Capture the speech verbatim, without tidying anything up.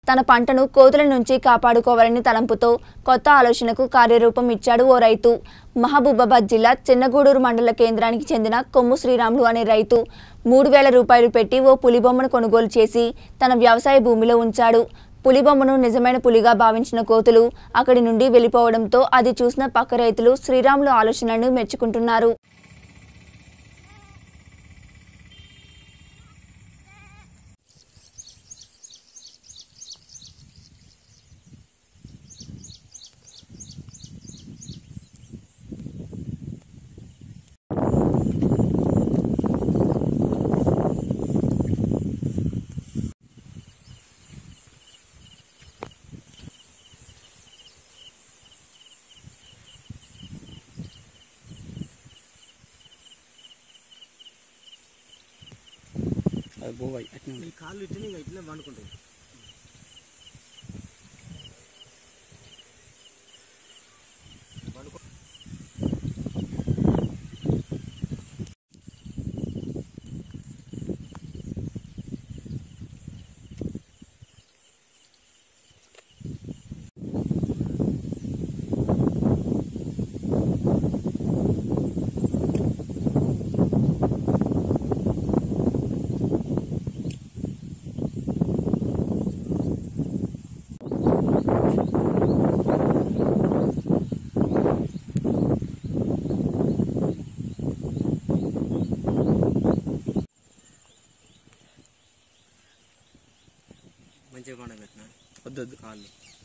తన పంటను కోతుల నుంచి కాపాడుకోవాలని తలంపుతో కొత్త ఆలోచనకు కార్యరూపం ఇచ్చాడు ఓ రైతు. మహబూబాబాద్ జిల్లా చిన్నగూడూరు మండల కేంద్రానికి చెందిన కొమ్ము శ్రీరాములు అనే రైతు మూడు వేల రూపాయలు పెట్టి ఓ పులిబొమ్మను కొనుగోలు చేసి తన వ్యవసాయ భూమిలో ఉంచాడు. పులిబొమ్మను నిజమైన పులిగా భావించిన కోతులు అక్కడి నుండి వెళ్లిపోవడంతో అది చూసిన పక్క రైతులు శ్రీరాములు ఆలోచనను మెచ్చుకుంటున్నారు. పోవాయి అట్లా కాళ్ళు ఇట్లా ఇట్లా వండుకుంటాయి. మంచిగా పండబెట్టినా వద్దు వద్దు కాళ్ళు